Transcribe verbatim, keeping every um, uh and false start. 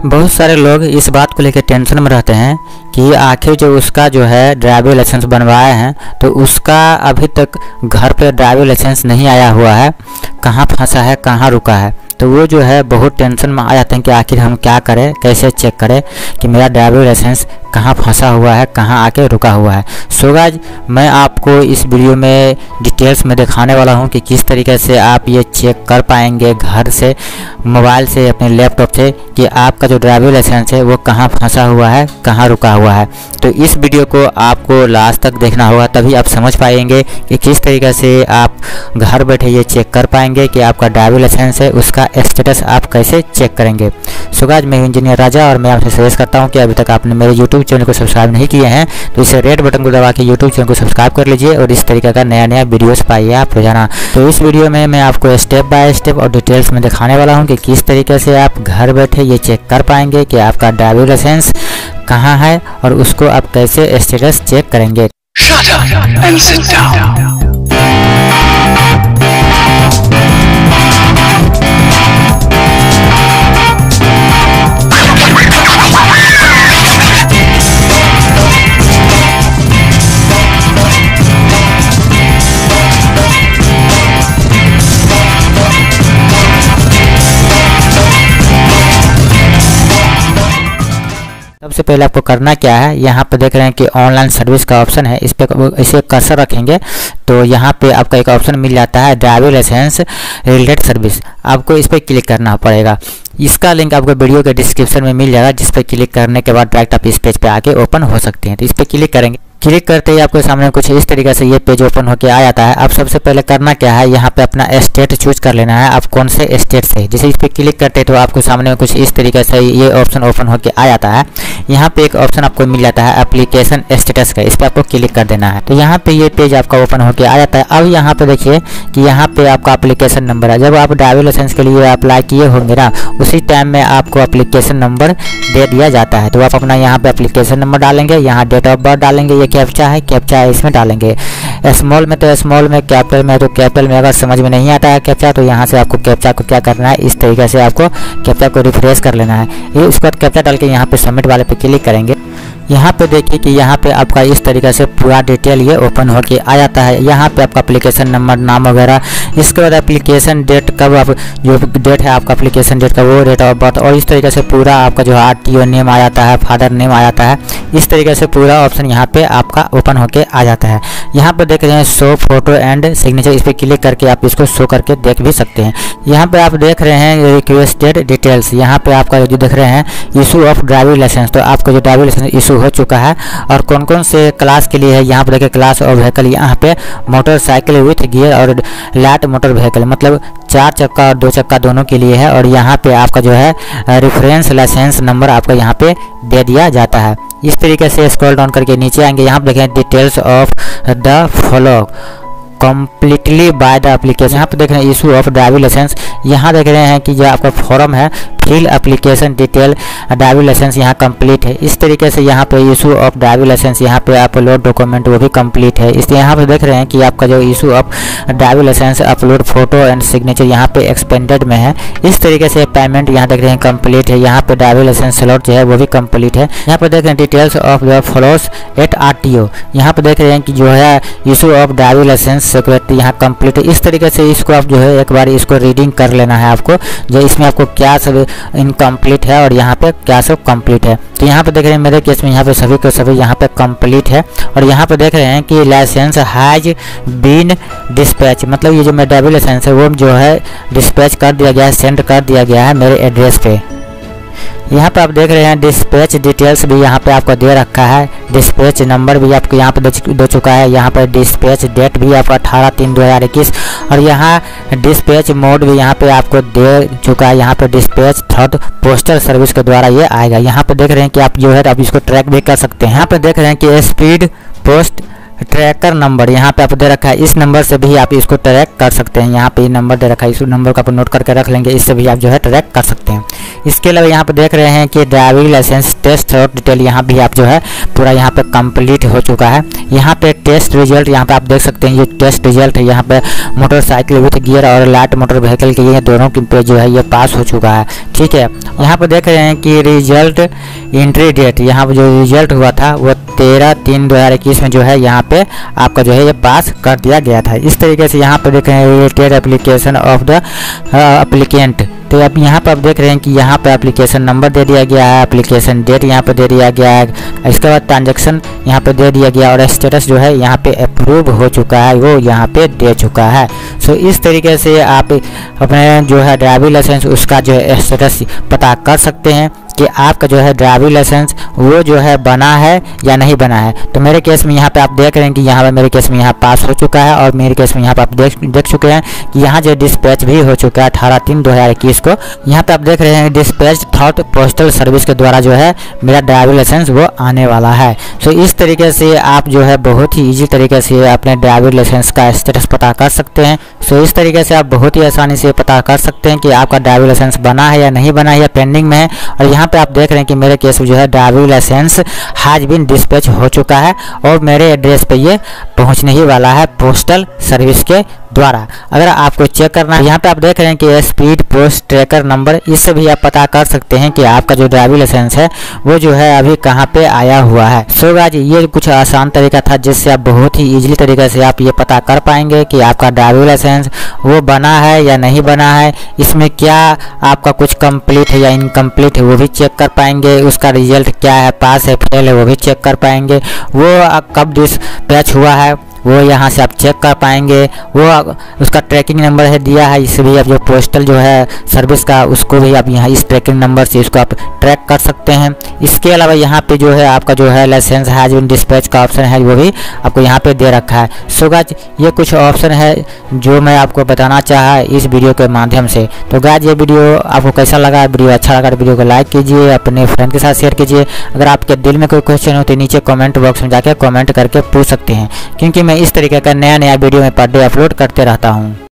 बहुत सारे लोग इस बात को लेकर टेंशन में रहते हैं कि आखिर जो उसका जो है ड्राइविंग लाइसेंस बनवाया है तो उसका अभी तक घर पे ड्राइविंग लाइसेंस नहीं आया हुआ है, कहाँ फंसा है, कहाँ रुका है। तो वो जो है बहुत टेंशन में आ जाते हैं कि आखिर हम क्या करें, कैसे चेक करें कि मेरा ड्राइविंग लाइसेंस कहाँ फंसा हुआ है, कहाँ आके रुका हुआ है। सो गाइस, मैं आपको इस वीडियो में डिटेल्स में दिखाने वाला हूँ कि किस तरीके से आप ये चेक कर पाएंगे घर से, मोबाइल से, अपने लैपटॉप से कि आपका जो ड्राइविंग लाइसेंस है वो कहाँ फंसा हुआ है, कहाँ रुका हुआ है। तो इस वीडियो को आपको लास्ट तक देखना होगा, तभी आप समझ पाएंगे कि किस तरीके से आप घर बैठे ये चेक कर पाएंगे कि आपका ड्राइविंग लाइसेंस है उसका स्टेटस आप कैसे चेक करेंगे। सो गाइस, मैं इंजीनियर राजा और मैं आपसे सजेस्ट करता हूं कि अभी तक आपने मेरे यूट्यूब चैनल को सब्सक्राइब नहीं किए हैं तो इसे रेड बटन को दबा के यूट्यूब चैनल को सब्सक्राइब कर लीजिए और इस तरीके का नया नया वीडियोस पाइए आप रोजाना। तो इस वीडियो में मैं आपको स्टेप बाय स्टेप और डिटेल्स में दिखाने वाला हूँ कि किस तरीके से आप घर बैठे ये चेक कर पाएंगे कि आपका ड्राइविंग लाइसेंस कहाँ है और उसको आप कैसे स्टेटस चेक करेंगे। Shut up and sit down. सबसे पहले आपको करना क्या है, यहाँ पे देख रहे हैं कि ऑनलाइन सर्विस का ऑप्शन है, इस पे इसे कर्सर रखेंगे तो यहाँ पे आपका एक ऑप्शन मिल जाता है ड्राइविंग लाइसेंस रिलेटेड सर्विस। आपको इस पर क्लिक करना पड़ेगा। इसका लिंक आपको वीडियो के डिस्क्रिप्शन में मिल जाएगा, जिस पर क्लिक करने के बाद डायरेक्ट आप इस पेज पे आके ओपन हो सकते हैं। तो इस पर क्लिक करेंगे, क्लिक करते ही आपके सामने कुछ इस तरीके से ये पेज ओपन होकर आ जाता है। अब सबसे पहले करना क्या है, यहाँ पे अपना स्टेट चूज कर लेना है, आप कौन से स्टेट से। जैसे इस पर क्लिक करते हैं तो आपको सामने कुछ इस तरीके से ये ऑप्शन ओपन होकर आ जाता है। यहाँ पे एक ऑप्शन आपको मिल जाता है एप्लीकेशन स्टेटस का, इस पर आपको क्लिक कर देना है। तो यहाँ पे ये पेज आपका ओपन होकर आ जाता है। अब यहाँ पे देखिए कि यहाँ पे आपका एप्लीकेशन नंबर है। जब आप ड्राइविंग लाइसेंस के लिए अप्लाई किए होंगे ना, उसी टाइम में आपको एप्लीकेशन नंबर दे दिया जाता है। तो आप अपना यहाँ पे एप्लीकेशन नंबर डालेंगे, यहाँ डेट ऑफ बर्थ डालेंगे, ये कैप्चा है, कैप्चा है इसमें डालेंगे। स्मॉल में तो स्मॉल में, कैपिटल में तो कैपिटल में। अगर समझ में नहीं आता है कैप्चा तो यहाँ से आपको कैप्चा को क्या करना है, इस तरीके से आपको कैप्चा को रिफ्रेश कर लेना है। ये उसके बाद कैप्चा डाल के यहाँ पे सबमिट वाले पे क्लिक करेंगे। यहाँ पे देखिए कि यहाँ पे आपका इस तरीके से पूरा डिटेल ये ओपन होके आ जाता है। यहाँ पे आपका एप्लीकेशन नंबर, नाम वगैरह, इसके बाद एप्लीकेशन डेट, कब आप जो डेट है आपका एप्लीकेशन डेट का वो, डेट ऑफ बर्थ, और इस तरीके से पूरा आपका जो आर टी ओ नेम आ जाता है, फादर नेम आ जाता है। इस तरीके से पूरा ऑप्शन यहाँ पे आपका ओपन होके आ जाता है। यहाँ पे देख रहे हैं शो फोटो एंड सिग्नेचर, इस पर क्लिक करके आप इसको शो करके देख भी सकते हैं। यहाँ पे आप देख रहे हैं रिक्वेस्टेड डिटेल्स, यहाँ पे आपका जो देख रहे हैं इशू ऑफ ड्राइविंग लाइसेंस, तो आपका जो ड्राइविंग लाइसेंस इशू हो चुका है और कौन कौन से क्लास के लिए है। यहाँ पे देखिए क्लास और व्हीकल, यहाँ पे मोटरसाइकिल विथ गियर और लाइट मोटर व्हीकल, मतलब चार चक्का और दो चक्का दोनों के लिए है। और यहाँ पे आपका जो है रेफरेंस लाइसेंस नंबर आपका यहाँ पे दे दिया जाता है। इस तरीके से स्क्रॉल डाउन करके नीचे आएंगे, यहाँ पे देखें details of the follow completely by the application. यहाँ पे देख रहे हैं इशू ऑफ ड्राइविंग लाइसेंस, यहाँ देख रहे हैं कि जो आपका फॉर्म है fill application detail driving licence यहाँ कंप्लीट है। इस तरीके से यहाँ पे इशू ऑफ ड्राइविंग लाइसेंस, यहाँ पे अपलोड डॉक्यूमेंट वो भी कंप्लीट है। इसलिए यहाँ पे देख रहे हैं कि आपका जो issue of driving licence upload photo and signature यहाँ पे एक्सपेंडेड में है। इस तरीके से पेमेंट यहाँ देख रहे हैं कंप्लीट है। यहाँ पे ड्राइविंग लाइसेंस स्लॉट जो है वो भी कंप्लीट है। यहाँ पे देख रहे हैं details of the follows at R T O, यहाँ पे देख रहे हैं कि जो है issue of driving licence security यहाँ कंप्लीट है। इस तरीके से इसको आप जो है एक बार इसको रीडिंग कर लेना है आपको, जो इसमें आपको क्या सब इनकम्प्लीट है और यहाँ पे क्या सब कंप्लीट है। तो यहाँ पे देख रहे हैं मेरे केस में यहाँ पे सभी के सभी यहाँ पे कंप्लीट है। और यहाँ पे देख रहे हैं कि लाइसेंस हैज बीन डिस्पैच, मतलब ये जो मेरा ड्राइविंग लाइसेंस है वो जो है डिस्पैच कर दिया गया है, सेंड कर दिया गया है मेरे एड्रेस पे। यहाँ पे आप देख रहे हैं डिस्पैच डिटेल्स भी यहाँ पे आपको दे रखा है, डिस्पैच नंबर भी आपको यहाँ पे दे चुका है। यहाँ पर डिस्पैच डेट भी आपका अठारह तीन दो हज़ार इक्कीस और यहाँ डिस्पैच मोड भी यहाँ पे आपको दे चुका है। यहाँ पे डिस्पैच थर्ड पोस्टल सर्विस के द्वारा ये आएगा। यहाँ पे देख रहे हैं कि आप जो है आप इसको ट्रैक भी कर सकते हैं। यहाँ पे देख रहे हैं कि स्पीड पोस्ट ट्रैकर नंबर यहाँ पे आप दे रखा है, इस नंबर से भी आप इसको ट्रैक कर सकते हैं। यहाँ पे ये नंबर दे रखा है, इस नंबर को आप नोट करके रख लेंगे, इससे भी आप जो है ट्रैक कर सकते हैं। इसके अलावा यहाँ पे देख रहे हैं कि ड्राइविंग लाइसेंस टेस्ट और डिटेल, यहाँ भी आप जो है पूरा यहाँ पे कंप्लीट हो चुका है। यहाँ पे टेस्ट रिजल्ट यहाँ पे आप देख सकते हैं, ये टेस्ट रिजल्ट है। यहाँ पे मोटरसाइकिल विथ गियर और लाइट मोटर व्हीकल के ये दोनों की पे जो है ये पास हो चुका है, ठीक है। यहाँ पे देख रहे हैं कि रिजल्ट एंट्री डेट, यहाँ पे जो रिजल्ट हुआ था वो तेरह तीन दो हज़ार इक्कीस में जो है यहाँ पे आपका जो है ये पास कर दिया गया था। इस तरीके से यहाँ पे देख रहे हैं related application of the applicant, तो अब यहाँ पे आप देख रहे हैं कि यहाँ पे एप्लीकेशन नंबर दे दिया गया है, एप्लीकेशन डेट यहाँ पे दे दिया गया है, इसके बाद ट्रांजेक्शन यहाँ पे दे दिया गया और स्टेटस जो है यहाँ पे अप्रूव हो चुका है, वो यहाँ पे दे चुका है। सो इस तरीके से आप अपने जो है ड्राइविंग लाइसेंस उसका जो है स्टेटस पता कर सकते हैं कि आपका जो है ड्राइविंग लाइसेंस वो जो है बना है या नहीं बना है। तो मेरे केस में यहाँ पे आप देख रहे हैं कि यहाँ पे मेरे केस में यहाँ पास हो चुका है, और मेरे केस में यहाँ पे आप देख देख चुके हैं कि यहाँ जो डिस्पैच भी हो चुका है अठारह तीन दो हज़ार इक्कीस को। यहाँ पे आप देख रहे हैं डिस्पैच थॉट पोस्टल सर्विस के द्वारा जो है मेरा ड्राइविंग लाइसेंस वो आने वाला है। सो इस तरीके से आप जो है बहुत ही ईजी तरीके से अपने ड्राइविंग लाइसेंस का स्टेटस पता कर सकते हैं। सो इस तरीके से आप बहुत ही आसानी से पता कर सकते हैं कि आपका ड्राइविंग लाइसेंस बना है या नहीं बना है या पेंडिंग में है। और यहाँ पे आप देख रहे हैं कि मेरे केस में जो है driving licence has been dispatch हो चुका है और मेरे एड्रेस पे ये पहुंचने ही वाला है पोस्टल सर्विस के द्वारा। अगर आपको चेक करना है, यहाँ पे आप देख रहे हैं कि स्पीड पोस्ट ट्रैकर नंबर, इससे भी आप पता कर सकते हैं कि आपका जो ड्राइविंग लाइसेंस है वो जो है अभी कहाँ पे आया हुआ है। सो गाइस ये कुछ आसान तरीका था जिससे आप बहुत ही इजीली तरीके से आप ये पता कर पाएंगे कि आपका ड्राइविंग लाइसेंस वो बना है या नहीं बना है, इसमें क्या आपका कुछ कंप्लीट है या इनकम्प्लीट है वो भी चेक कर पाएंगे, उसका रिजल्ट क्या है, पास है फेल है वो भी चेक कर पाएंगे, वो कब डिस्पैच हुआ है वो यहाँ से आप चेक कर पाएंगे, वो उसका ट्रैकिंग नंबर है दिया है, इससे भी आप जो पोस्टल जो है सर्विस का उसको भी आप यहाँ इस ट्रैकिंग नंबर से इसको आप ट्रैक कर सकते हैं। इसके अलावा यहाँ पे जो है आपका जो है लाइसेंस हैज बीन डिस्पैच का ऑप्शन है वो भी आपको यहाँ पे दे रखा है। सो गाइस ये कुछ ऑप्शन है जो मैं आपको बताना चाहा इस वीडियो के माध्यम से। तो गाइस ये वीडियो आपको कैसा लगा, वीडियो अच्छा लगा तो वीडियो को लाइक कीजिए, अपने फ्रेंड के साथ शेयर कीजिए। अगर आपके दिल में कोई क्वेश्चन हो तो नीचे कमेंट बॉक्स में जाकर कमेंट करके पूछ सकते हैं, क्योंकि मैं इस तरीके का नया नया वीडियो में पर डे अपलोड करते रहता हूँ।